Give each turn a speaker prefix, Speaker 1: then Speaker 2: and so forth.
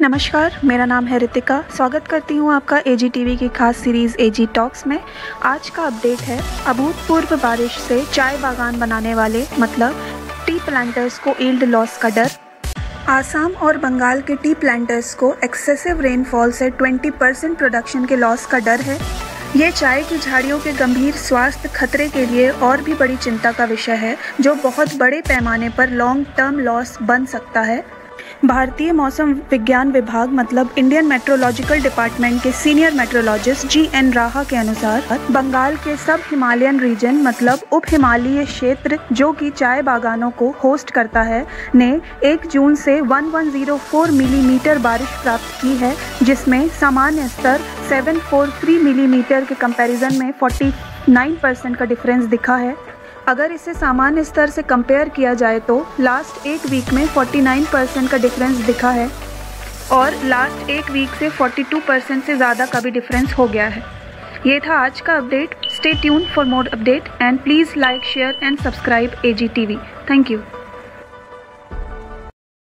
Speaker 1: नमस्कार, मेरा नाम है रितिका। स्वागत करती हूँ आपका एजी टीवी की खास सीरीज़ एजी टॉक्स में। आज का अपडेट है अभूतपूर्व बारिश से चाय बागान बनाने वाले मतलब टी प्लांटर्स को यील्ड लॉस का डर। आसाम और बंगाल के टी प्लांटर्स को एक्सेसिव रेनफॉल से 20% प्रोडक्शन के लॉस का डर है। ये चाय की झाड़ियों के गंभीर स्वास्थ्य खतरे के लिए और भी बड़ी चिंता का विषय है, जो बहुत बड़े पैमाने पर लॉन्ग टर्म लॉस बन सकता है। भारतीय मौसम विज्ञान विभाग मतलब इंडियन मेट्रोलॉजिकल डिपार्टमेंट के सीनियर मेट्रोलॉजिस्ट जी.एन. राहा के अनुसार बंगाल के सब हिमालयन रीजन मतलब उप हिमालयी क्षेत्र जो कि चाय बागानों को होस्ट करता है ने 1 जून से 1104 मिलीमीटर बारिश प्राप्त की है, जिसमें सामान्य स्तर 743 मिलीमीटर के कंपैरिजन में 49% का डिफरेंस दिखा है। अगर इसे सामान्य स्तर से कंपेयर किया जाए तो लास्ट एक वीक में 49% का डिफरेंस दिखा है और लास्ट एक वीक से 42% से ज़्यादा का भी डिफरेंस हो गया है। ये था आज का update. Stay tuned for more update and please like, share and subscribe AG TV. Thank you.